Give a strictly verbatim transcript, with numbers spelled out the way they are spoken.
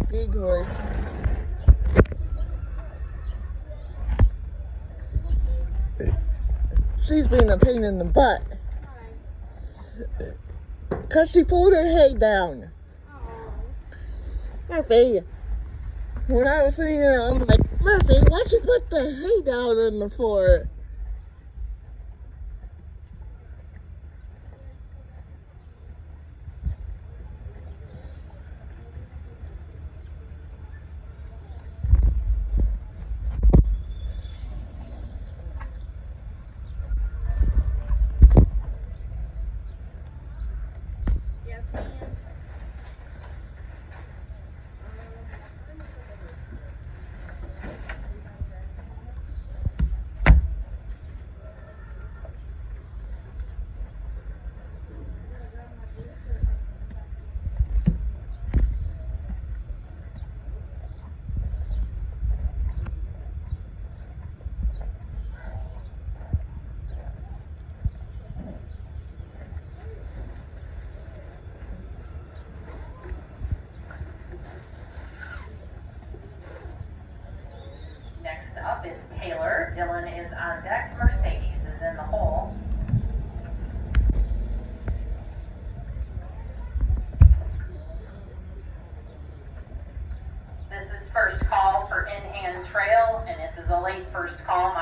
big horse. She's being a pain in the butt. Because she pulled her hay down. Murphy, when I was seeing her, I'm like, Murphy, why'd you put the hay down on the floor? Next up is Taylor. Dylan is on deck. Mercedes is in the hole. This is first call for in-hand trail, and this is a late first call.